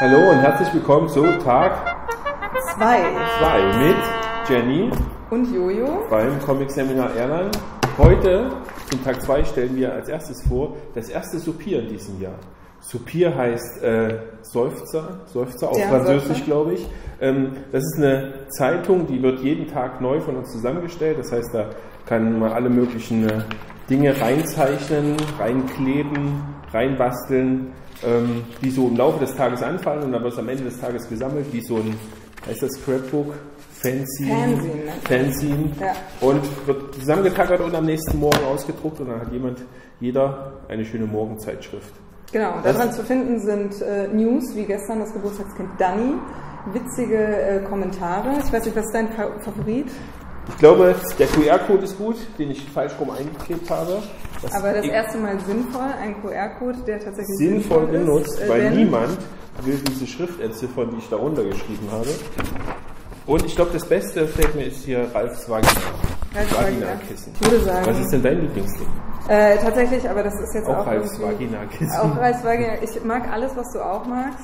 Hallo und herzlich willkommen zu Tag 2 mit Jenny und Jojo beim Comic-Seminar Erlangen. Heute, zum Tag 2, stellen wir als erstes vor, das erste Soupir in diesem Jahr. Soupir heißt Seufzer auf Französisch, glaube ich. Das ist eine Zeitung, die wird jeden Tag neu von uns zusammengestellt. Das heißt, da kann man alle möglichen Dinge reinzeichnen, reinkleben, reinbasteln, die so im Laufe des Tages anfallen, und dann wird es am Ende des Tages gesammelt, wie so ein, heißt das Scrapbook? Fanzine. Ja. Und wird zusammengetackert und am nächsten Morgen ausgedruckt, und dann hat jeder eine schöne Morgenzeitschrift. Genau, daran zu finden sind News, wie gestern das Geburtstagskind Dani, witzige Kommentare. Ich weiß nicht, was ist dein Favorit? Ich glaube, der QR-Code ist gut, den ich falsch rum eingeklebt habe. Aber das erste Mal sinnvoll, ein QR-Code, der tatsächlich sinnvoll benutzt, weil niemand will diese Schrift entziffern, die ich da runtergeschrieben habe. Und ich glaube, das Beste fällt mir ist hier Ralfs Vagina-Kissen. Ich würde sagen. Was ist denn dein Lieblingsding? Tatsächlich, aber das ist jetzt auch Ralfs Vagina-Kissen. Auch Ralfs Vagina. Ich mag alles, was du auch magst.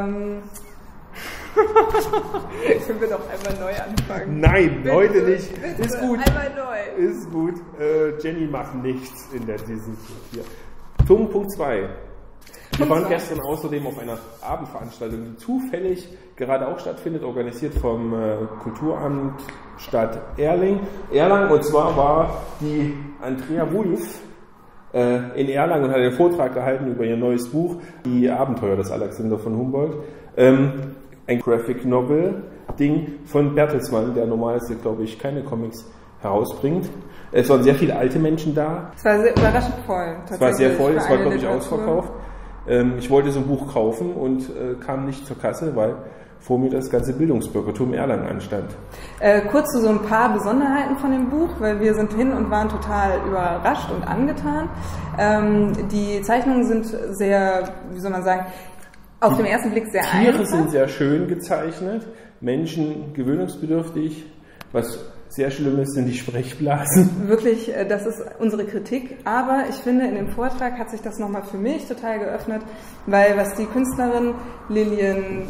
Können wir doch einmal neu anfangen? Nein, bitte, heute nicht. Bitte, ist gut. Einmal neu. Ist gut. Jenny macht nichts in diesem hier. Punkt 2. Wir waren gestern außerdem auf einer Abendveranstaltung, die zufällig gerade auch stattfindet, organisiert vom Kulturamt Stadt Erlangen. Und zwar war die Andrea Wulff in Erlangen und hat einen Vortrag gehalten über ihr neues Buch, Die Abenteuer des Alexander von Humboldt. Ein Graphic Novel Ding von Bertelsmann, der normalerweise, glaube ich, keine Comics herausbringt. Es waren sehr viele alte Menschen da. Es war sehr überraschend voll. Es war sehr voll, es war, glaube ich, ausverkauft. Ich wollte so ein Buch kaufen und kam nicht zur Kasse, weil vor mir das ganze Bildungsbürgertum Erlangen anstand. Kurz zu so ein paar Besonderheiten von dem Buch, weil wir sind hin und waren total überrascht und angetan. Die Zeichnungen sind sehr, wie soll man sagen, auf den ersten Blick sehr einfach. Tiere sind sehr schön gezeichnet, Menschen gewöhnungsbedürftig, was sehr schlimm ist, sind die Sprechblasen. Wirklich, das ist unsere Kritik, aber ich finde, in dem Vortrag hat sich das nochmal für mich total geöffnet, weil was die Künstlerin Lilian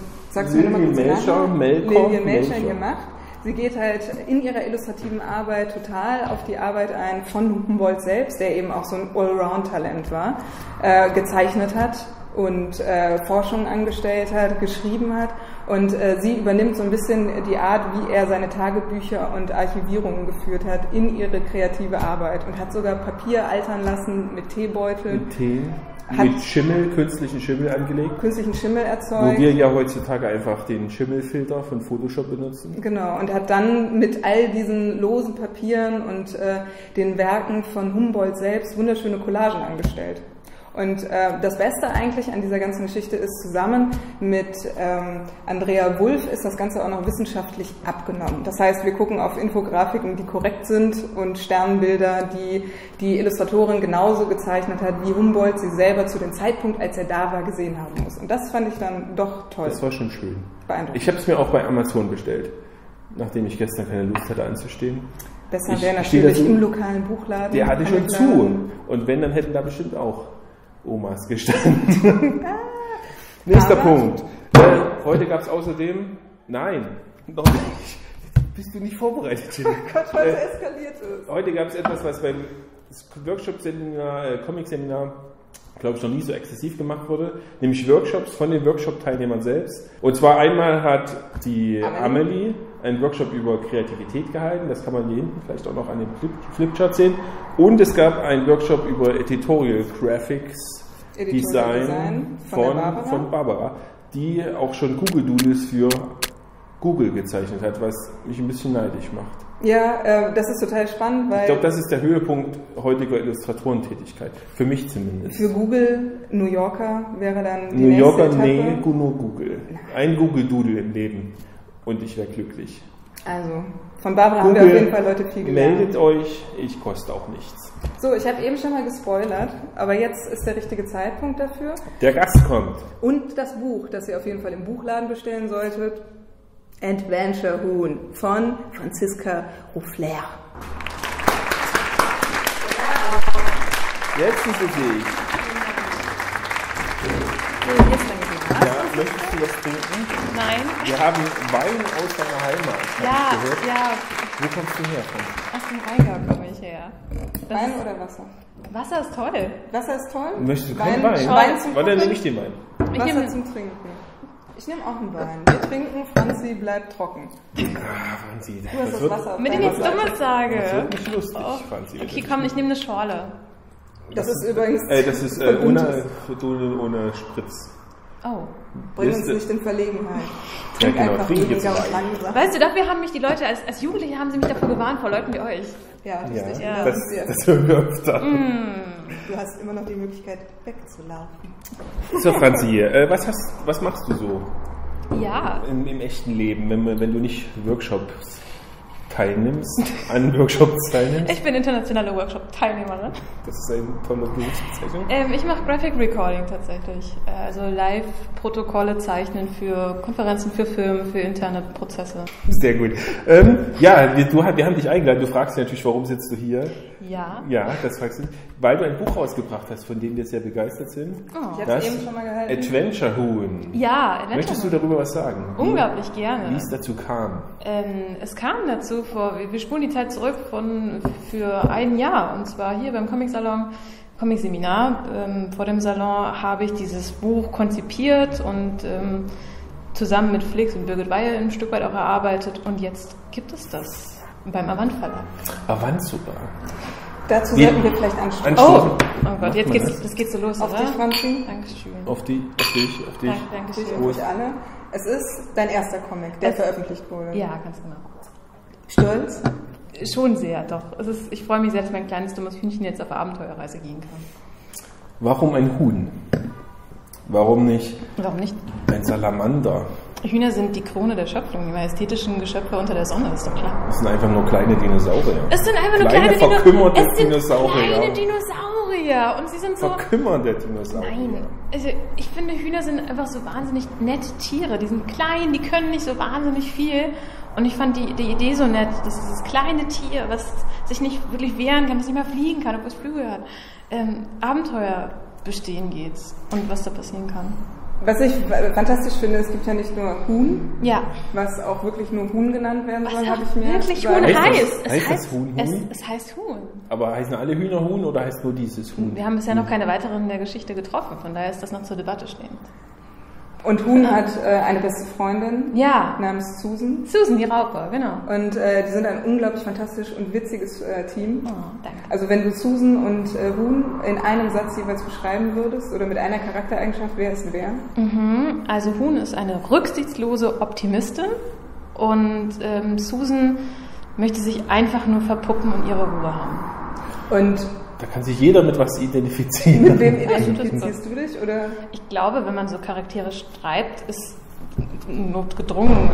Melcher hier macht, sie geht halt in ihrer illustrativen Arbeit total auf die Arbeit ein von Humboldt selbst, der eben auch so ein Allround-Talent war, gezeichnet hat und Forschung angestellt hat, geschrieben hat, und sie übernimmt so ein bisschen die Art, wie er seine Tagebücher und Archivierungen geführt hat in ihre kreative Arbeit, und hat sogar Papier altern lassen mit Teebeuteln. Mit Tee, mit Schimmel, künstlichen Schimmel angelegt. Künstlichen Schimmel erzeugt. Wo wir ja heutzutage einfach den Schimmelfilter von Photoshop benutzen. Genau, und hat dann mit all diesen losen Papieren und den Werken von Humboldt selbst wunderschöne Collagen angestellt. Und das Beste eigentlich an dieser ganzen Geschichte ist, zusammen mit Andrea Wulff ist das Ganze auch noch wissenschaftlich abgenommen. Das heißt, wir gucken auf Infografiken, die korrekt sind, und Sternbilder, die die Illustratorin genauso gezeichnet hat, wie Humboldt sie selber zu dem Zeitpunkt, als er da war, gesehen haben muss. Und das fand ich dann doch toll. Das war schon schön. Beeindruckend. Ich habe es mir auch bei Amazon bestellt, nachdem ich gestern keine Lust hatte anzusehen. Besser wäre natürlich im lokalen Buchladen. Der hatte schon zu. Und wenn, dann hätten da bestimmt auch Omas gestanden. Nächster Punkt. Heute gab es außerdem... Nein, noch nicht. Bist du nicht vorbereitet, Jim? Gott, heute eskaliert es. Heute gab es etwas, was beim Workshop-Seminar, Comic-Seminar, glaube ich, noch nie so exzessiv gemacht wurde, nämlich Workshops von den Workshop-Teilnehmern selbst. Und zwar einmal hat die Amelie einen Workshop über Kreativität gehalten, das kann man hier hinten vielleicht auch noch an dem Flipchart sehen. Und es gab einen Workshop über Editorial Graphics Design von Barbara, die auch schon Google Doodles für Google gezeichnet hat, was mich ein bisschen neidisch macht. Ja, das ist total spannend, weil... Ich glaube, das ist der Höhepunkt heutiger Illustratorentätigkeit. Für mich zumindest. Für Google, New Yorker wäre dann die New Yorker, nächste Etappe. nee, nur Google. Ein Google-Doodle im Leben. Und ich wäre glücklich. Also, von Barbara Google, haben wir auf jeden Fall Leute viel gelernt. Meldet euch, ich koste auch nichts. So, ich habe eben schon mal gespoilert, aber jetzt ist der richtige Zeitpunkt dafür. Der Gast kommt. Und das Buch, das ihr auf jeden Fall im Buchladen bestellen solltet, Adventure Huhn von Franziska Ruffler. Jetzt ist es ich. Jetzt Möchtest du was trinken? Nein. Wir haben Wein aus deiner Heimat. Ja, hab ich gehört. ja. Wo kommst du her? Aus dem Rheingau komme ich her. Wein oder Wasser? Wasser ist toll. Wasser ist toll. Möchtest du keinen Wein? Wein zum Warte, dann Kochen? nehme ich den Wein. Wasser zum Trinken. Ich nehme auch einen Wein. Wir trinken, Franzi bleibt trocken. Franzi, Du hast das das wird, Wasser auf Damit ich deiner nichts Seite. Dummes sage. das wird nicht lustig, Franzi. Okay, komm, ich nehme eine Schorle. Das ist übrigens... Das ist ohne Spritz. Oh. Bring uns nicht in Verlegenheit. Ja, genau, Einfach trink weniger jetzt und Wein. langsam. Weißt du, dafür haben mich die Leute, als Jugendliche haben sie mich davor gewarnt, vor Leuten wie euch. Ja, richtig. Ja, Ja. das hören wir öfter. Du hast immer noch die Möglichkeit, wegzulaufen. So, Franzi, was machst du so Ja. im echten Leben, wenn du nicht Workshops teilnimmst, an Workshops teilnimmst? Ich bin internationale Workshop-Teilnehmerin. Das ist eine tolle Berufsbezeichnung. Ich mache Graphic Recording tatsächlich. Also Live-Protokolle zeichnen für Konferenzen, für Firmen, für interne Prozesse. Sehr gut. Ja, wir haben dich eingeladen. Du fragst dich natürlich, warum sitzt du hier? Ja. Ja, das fragst du. Weil du ein Buch rausgebracht hast, von dem wir sehr begeistert sind. Oh. Ich habe es eben schon mal gehalten. Adventure Huhn. Ja, Adventure Möchtest du Huhn. darüber was sagen? Unglaublich gerne. Wie es dazu kam? Es kam dazu wir spulen die Zeit zurück für ein Jahr, und zwar hier beim Comic-Salon, Comic-Seminar. Vor dem Salon habe ich dieses Buch konzipiert und zusammen mit Flix und Birgit Weihe ein Stück weit auch erarbeitet, und jetzt gibt es das beim Avant Verlag. Avant, super. Dazu sollten wir vielleicht anstoßen. Oh Gott, jetzt geht's so los, Auf oder? dich, Franzi. Dankeschön. Auf dich. Dankeschön. Dich und euch alle. Es ist dein erster Comic, der veröffentlicht wurde. Ja, ganz genau. Stolz? Schon sehr, doch. Ich freue mich sehr, dass mein kleines dummes Hühnchen jetzt auf Abenteuerreise gehen kann. Warum ein Huhn? Warum nicht Warum nicht? ein Salamander? Hühner sind die Krone der Schöpfung, die majestätischen Geschöpfe unter der Sonne, ist doch klar. Das sind einfach nur kleine Dinosaurier. Es sind einfach nur verkümmerte Dinosaurier. Dinosaurier. Und sie sind so... Verkümmerte Dinosaurier. Nein, also ich finde, Hühner sind einfach so wahnsinnig nette Tiere. Die sind klein, die können nicht so wahnsinnig viel. Und ich fand die Idee so nett, dass dieses kleine Tier, was sich nicht wirklich wehren kann, das nicht mehr fliegen kann, obwohl es Flügel hat, Abenteuer bestehen geht und was da passieren kann. Was ich fantastisch finde, es gibt ja nicht nur Huhn, Ja. was auch wirklich nur Huhn genannt werden soll, Was habe ich mir wirklich gesagt. Huhn heißt. Heißt das Huhn? Es heißt Huhn. Aber heißen alle Hühner Huhn oder heißt nur dieses Huhn? Wir haben bisher noch keine weiteren in der Geschichte getroffen, von daher ist das noch zur Debatte stehend. Und Huhn hat eine beste Freundin Ja. namens Susan. Susan, die Raupe, genau. Und die sind ein unglaublich fantastisch und witziges Team. Oh, danke. Also wenn du Susan und Huhn in einem Satz jeweils beschreiben würdest oder mit einer Charaktereigenschaft, wer ist wer? Also Huhn ist eine rücksichtslose Optimistin und Susan möchte sich einfach nur verpuppen und ihre Ruhe haben. Und Da kann sich jeder mit was identifizieren. mit wem identifizierst du dich? Oder? Ich glaube, wenn man so Charaktere schreibt, ist notgedrungen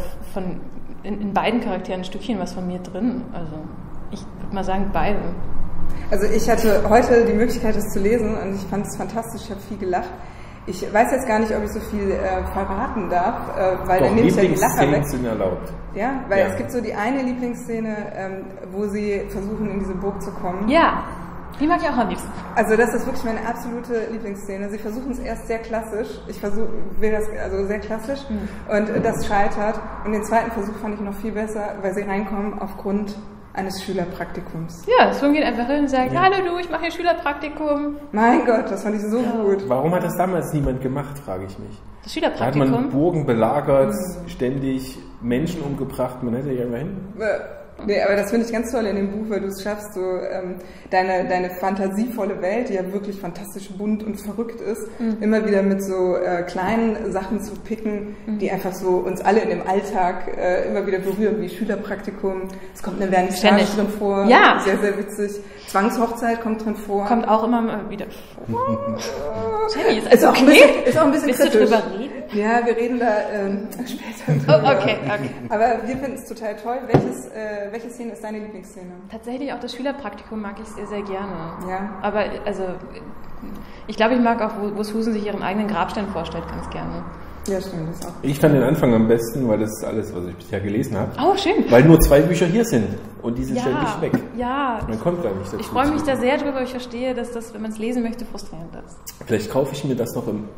in beiden Charakteren ein Stückchen was von mir drin. Also ich würde mal sagen, beide. Also ich hatte heute die Möglichkeit, das zu lesen und ich fand es fantastisch, ich habe viel gelacht. Ich weiß jetzt gar nicht, ob ich so viel verraten darf, weil Doch, dann nehme ich ja die Lacher weg. Lieblingsszenen sind erlaubt. Ja, weil Ja. es gibt so die eine Lieblingsszene, wo sie versuchen, in diese Burg zu kommen. Ja, die mag ich auch am liebsten. Also das ist wirklich meine absolute Lieblingsszene. Sie versuchen es erst sehr klassisch. Will das also sehr klassisch und das scheitert. Und den zweiten Versuch fand ich noch viel besser, weil sie reinkommen aufgrund eines Schülerpraktikums. Ja, Susan geht einfach hin und sagt, hallo du, ich mache hier Schülerpraktikum. Mein Gott, das fand ich so gut. Warum hat das damals niemand gemacht, frage ich mich. Das Da hat man Schülerpraktikum. Burgen belagert, ständig Menschen umgebracht, man hätte ja immerhin. Nee, aber das finde ich ganz toll in dem Buch, weil du es schaffst, so deine fantasievolle Welt, die ja wirklich fantastisch bunt und verrückt ist, immer wieder mit so kleinen Sachen zu picken, die einfach so uns alle in dem Alltag immer wieder berühren, wie Schülerpraktikum. Es kommt eine Vernissage Ständig. drin vor, Ja. sehr, sehr witzig. Zwangshochzeit kommt drin vor. Kommt auch immer mal wieder vor. Jenny, ist Ist alles auch ein okay? bisschen, ist auch ein bisschen Willst du kritisch. drüber reden? Ja, wir reden da später Oh, drüber. okay. Aber wir finden es total toll. Welche Szene ist deine Lieblingsszene? Tatsächlich auch das Schülerpraktikum mag ich sehr, sehr gerne. Ja. Aber also, ich glaube, ich mag auch, wo Susan sich ihren eigenen Grabstein vorstellt, ganz gerne. Ja, stimmt, das auch. Ich fand den Anfang am besten, weil das ist alles, was ich bisher gelesen habe. Oh, schön. Weil nur 2 Bücher hier sind und die sind Ja, ständig weg. ja. Man kommt gar nicht dazu. Ich freue mich da sehr drüber. Ich verstehe, dass das, wenn man es lesen möchte, frustrierend ist. Vielleicht kaufe ich mir das noch im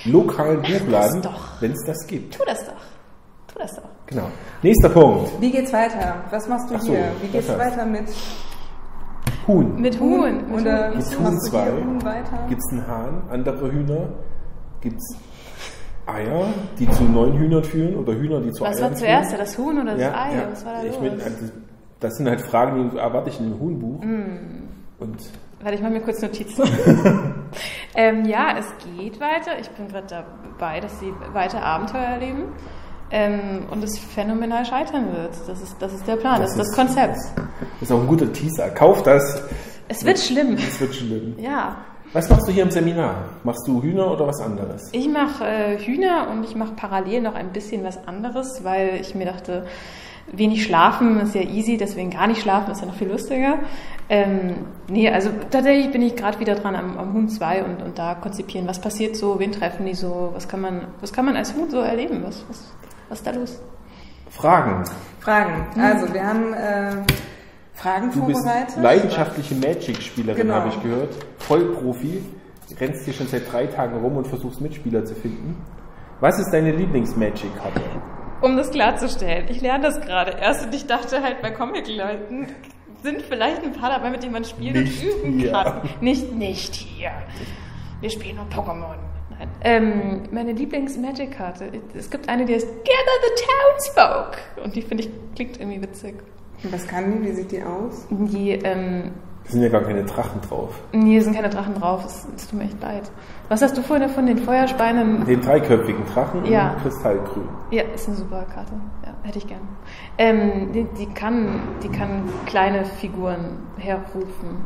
lokalen Buchladen, doch. wenn es das gibt. Tu das doch. Genau. Nächster Punkt. Wie geht's weiter? Was machst du Ach so, hier? Wie geht's das heißt- weiter mit Huhn. Mit Huhn. Oder Mit machst Huhn du 2 hier Huhn weiter? gibt es einen Hahn, andere Hühner, gibt es Eier, die zu neuen Hühnern führen oder Hühner, die zu Was Eiern war zuerst, führen. das Huhn oder das Ei? Ja. Was war da Ich los? mein, das sind halt Fragen, die erwarte ich in einem Huhnbuch. Und Warte, ich mache mir kurz Notizen. Ja, es geht weiter. Ich bin gerade dabei, dass sie weiter Abenteuer erleben. Und es phänomenal scheitern wird. Das ist der Plan, das ist das Konzept. Das ist auch ein guter Teaser. Kauf das. Es wird schlimm. Es wird schlimm. Ja. Was machst du hier im Seminar? Machst du Hühner oder was anderes? Ich mache Hühner und ich mache parallel noch ein bisschen was anderes, weil ich mir dachte, wenig schlafen ist ja easy, deswegen gar nicht schlafen ist ja noch viel lustiger. Nee, also tatsächlich bin ich gerade wieder dran am Huhn 2 und da konzipieren, was passiert so, wen treffen die so, was kann man als Huhn so erleben, was ist da los? Fragen. Also, wir haben Fragen Du bist vorbereitet. leidenschaftliche Magic-Spielerin, Genau. habe ich gehört. Vollprofi. Rennst hier schon seit 3 Tagen rum und versuchst Mitspieler zu finden. Was ist deine Lieblings-Magic-Karte? Um das klarzustellen, ich lerne das gerade erst und ich dachte halt, bei Comic-Leuten sind vielleicht ein paar dabei, mit denen man spielen Nicht und üben hier. kann. Nicht hier. Wir spielen nur Pokémon. Nein. Meine Lieblings-Magic-Karte, es gibt eine, die heißt Gather the Townsfolk. Und die finde ich, klingt irgendwie witzig. Was kann die? Wie sieht die aus? Die, Da sind ja gar keine Drachen drauf. nee, sind keine Drachen drauf, es tut mir echt leid. Was hast du vorhin von den Feuerspeinen? Den 3-köpfigen Drachen Ja. in Kristallgrün. Ja, ist eine super Karte. Ja, hätte ich gern. Die kann kleine Figuren herrufen.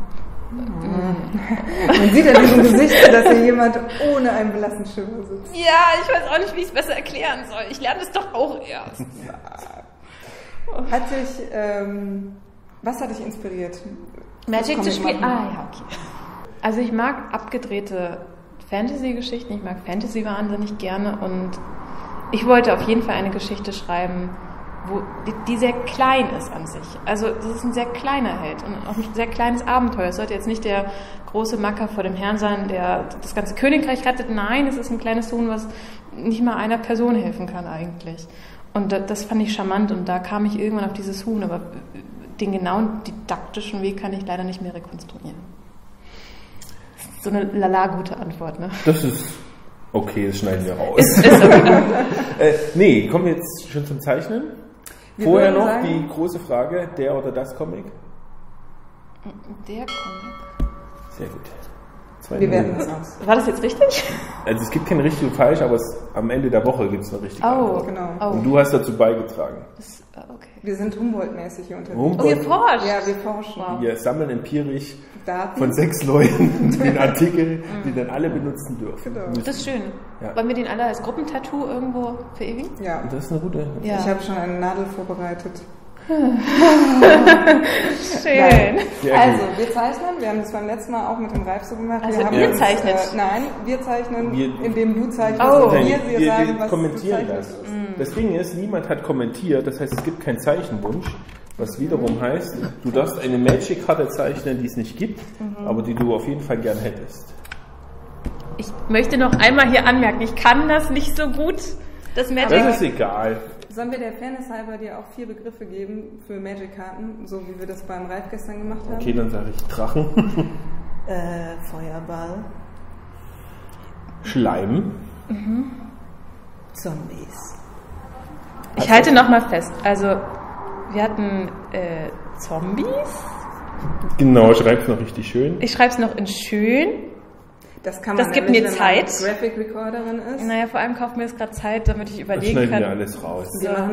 Man sieht an diesem Gesicht, dass hier jemand ohne einen blassen Schimmer sitzt. Ja, ich weiß auch nicht, wie ich es besser erklären soll. Ich lerne es doch auch erst. Was hat dich inspiriert? Magic Was zu Comic spielen? machen? Ah, ja, okay. Also ich mag abgedrehte Fantasy-Geschichten, ich mag Fantasy wahnsinnig gerne und ich wollte auf jeden Fall eine Geschichte schreiben, die sehr klein ist an sich. Also das ist ein sehr kleiner Held und auch ein sehr kleines Abenteuer. Es sollte jetzt nicht der große Macker vor dem Herrn sein, der das ganze Königreich rettet. Nein, es ist ein kleines Huhn, was nicht mal einer Person helfen kann eigentlich. Und das fand ich charmant und da kam ich irgendwann auf dieses Huhn, aber den genauen didaktischen Weg kann ich leider nicht mehr rekonstruieren. Das ist so eine lala gute Antwort, ne? Das ist okay, das schneiden wir raus. Ist okay. Nee, kommen wir jetzt schon zum Zeichnen? Wir Vorher würden noch sagen- die große Frage, der oder das Comic? Der Comic. Sehr gut. 2 Wir werten Minuten. das aus. War das jetzt richtig? Also es gibt kein richtig und falsch, aber am Ende der Woche gibt es eine richtige Antwort. Genau. Oh. Und du hast dazu beigetragen. Okay. Wir sind Humboldt-mäßig hier unterwegs. Humboldt- Oh, ihr forscht? Ja, wir forschen. Wow. Wir sammeln empirisch Daten. von 6 Leuten den Artikel, die dann alle benutzen dürfen. Genau. Müssen. Das ist schön. Ja. Wollen wir den alle als Gruppentattoo irgendwo verewigen? Ja. Und das ist eine gute. Ja. Ich habe schon eine Nadel vorbereitet. Schön. Sehr Also, gut. wir zeichnen. Wir haben das beim letzten Mal auch mit dem Ralf so gemacht. Also wir haben ihr uns, zeichnet? Nein, wir zeichnen, Wir- indem du zeichnest. Oh. Und Nein, wir sagen, was kommentieren du das. zeichnest. Das Ding ist, niemand hat kommentiert, das heißt, es gibt keinen Zeichenwunsch, was wiederum heißt, du darfst eine Magic-Karte zeichnen, die es nicht gibt, aber die du auf jeden Fall gern hättest. Ich möchte noch einmal hier anmerken, ich kann das nicht so gut, das Magic. Das ist egal. Sollen wir der Fairness halber dir auch 4 Begriffe geben für Magic-Karten, so wie wir das beim Ralf gestern gemacht haben? Okay, dann sage ich Drachen, Feuerball, Schleim, Zombies. Ich halte noch mal fest. Also, wir hatten Zombies. genau, schreib's noch richtig schön. Ich schreibe es noch in schön. Das kann man Das gibt nämlich, mir wenn Zeit. man Graphic Recorderin ist. Naja, vor allem kauft mir jetzt gerade Zeit, damit ich Das überlegen schneiden kann. wir alles raus. Wir machen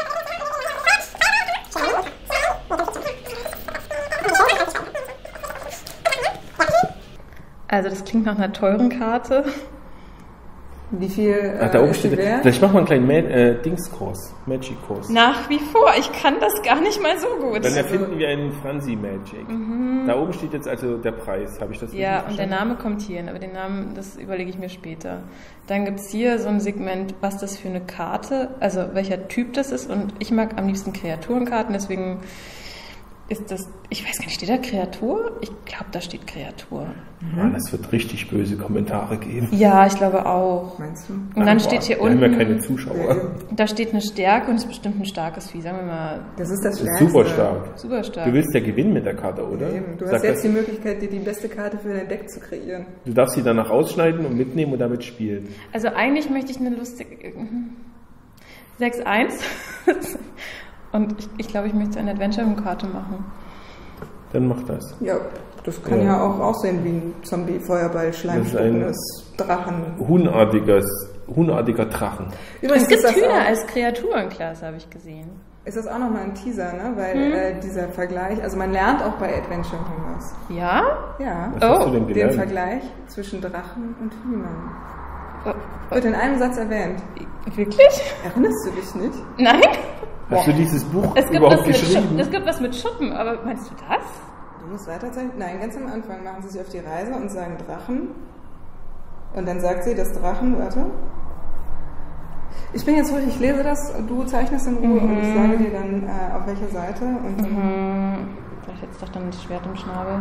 Also, das klingt nach einer teuren Karte. wie viel Ach, da oben ist die steht, wert? vielleicht machen wir einen kleinen Dingskurs, Magic-Kurs. Nach wie vor. Ich kann das gar nicht mal so gut. Dann erfinden wir einen Franzi Magic. Da oben steht jetzt also der Preis, habe ich das Ja, richtig und der verstanden? Name kommt hierhin, aber den Namen, das überlege ich mir später. Dann gibt es hier so ein Segment, was das für eine Karte, also welcher Typ das ist. Und ich mag am liebsten Kreaturenkarten, deswegen Ist das, ich weiß gar nicht, steht da Kreatur? Ich glaube, da steht Kreatur. Ja, das wird richtig böse Kommentare geben. Ja, ich glaube auch. Meinst du? Und dann steht hier unten, wir haben ja keine Zuschauer. da steht eine Stärke und es ist bestimmt ein starkes Vieh, sagen wir mal. Das ist das Das ist Stärkste. super stark. Super stark. Du willst ja gewinnen mit der Karte, oder? Eben. Du Sag hast jetzt das- die Möglichkeit, dir die beste Karte für dein Deck zu kreieren. Du darfst sie danach ausschneiden und mitnehmen und damit spielen. Also eigentlich möchte ich eine lustige 6-1 und ich glaube, ich möchte eine Adventure-Karte machen. Dann mach das. Ja, das kann ja auch aussehen wie ein Zombie, Feuerball, Schleimspuckendes, Drachen. Hunartiger Drachen. Übrigens Es gibt ist das Hühner auch, als Kreaturenklasse, habe ich gesehen. ist das auch nochmal ein Teaser, ne? Weil dieser Vergleich, also man lernt auch bei Adventure was. Ja? Ja, Was hast du denn den gelernt? Vergleich zwischen Drachen und Hühnern. Oh, Wird in einem Satz erwähnt. wirklich? Erinnerst du dich nicht? Nein? Hast du dieses Buch Es gibt, überhaupt was mit geschrieben? es gibt was mit Schuppen, aber meinst du das? Du musst weiterzeichnen? Nein, ganz am Anfang machen sie sich auf die Reise und sagen Drachen. Und dann sagt sie, das Drachen, warte. Ich bin jetzt ruhig, ich lese das und du zeichnest in Ruhe und ich sage dir dann, auf welcher Seite. Und dann Vielleicht jetzt doch dann das Schwert im Schnabel.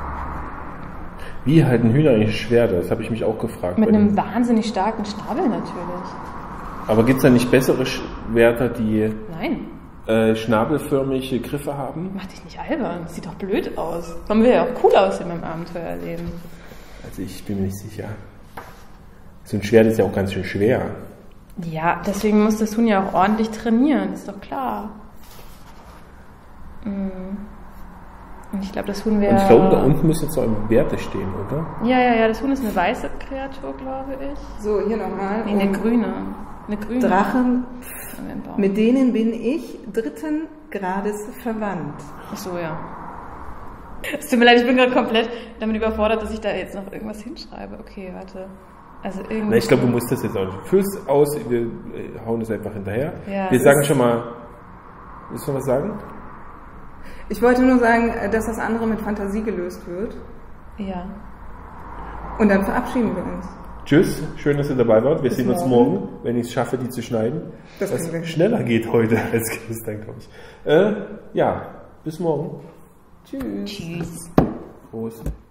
Wie halten Hühner eigentlich Schwerter? Das habe ich mich auch gefragt. Mit bei einem dem- wahnsinnig starken Schnabel natürlich. Aber gibt es da nicht bessere Schwerter, die Nein, schnabelförmige Griffe haben? mach dich nicht albern. Das sieht doch blöd aus. Man will ja auch cool aussehen beim Abenteuerleben. Also ich bin mir nicht sicher. So ein Schwert ist ja auch ganz schön schwer. Ja, deswegen muss das Huhn ja auch ordentlich trainieren, ist doch klar. Und ich glaube, das Huhn wäre... Und ich glaube, da unten müssen jetzt noch Werte stehen, oder? Ja, das Huhn ist eine weiße Kreatur, glaube ich. so, hier nochmal. Nee, eine grüne. Eine grüne. Drachen, An den Baum. mit denen bin ich 3. Grades verwandt. Ach so, ja. Es tut mir leid, ich bin gerade komplett damit überfordert, dass ich da jetzt noch irgendwas hinschreibe. Okay, warte. Also irgendwie. Na, ich glaube, du musst das jetzt auch nicht. Füll's aus, wir hauen es einfach hinterher. Ja, wir es sagen ist- schon mal. Willst du noch was sagen? Ich wollte nur sagen, dass das andere mit Fantasie gelöst wird. Ja. Und dann verabschieden wir uns. Tschüss, schön, dass ihr dabei wart. Wir sehen uns morgen. morgen, wenn ich es schaffe, die zu schneiden. Das Was kriegen wir hin. schneller geht heute als gestern, glaube ich. Ja, bis morgen. Tschüss. Tschüss. Prost.